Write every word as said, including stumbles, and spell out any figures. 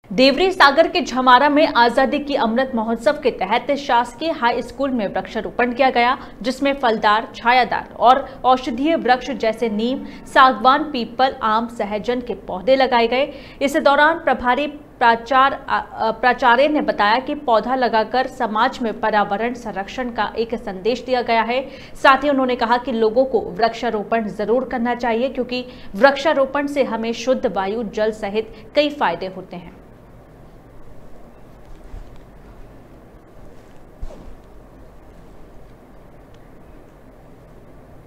देवरी सागर के झमारा में आजादी की अमृत महोत्सव के तहत शासकीय हाई स्कूल में वृक्षारोपण किया गया, जिसमें फलदार, छायादार और औषधीय वृक्ष जैसे नीम, सागवान, पीपल, आम, सहजन के पौधे लगाए गए। इस दौरान प्रभारी प्राचार्य प्राचार्य ने बताया कि पौधा लगाकर समाज में पर्यावरण संरक्षण का एक संदेश दिया गया है। साथ ही उन्होंने कहा कि लोगों को वृक्षारोपण जरूर करना चाहिए, क्योंकि वृक्षारोपण से हमें शुद्ध वायु, जल सहित कई फायदे होते हैं।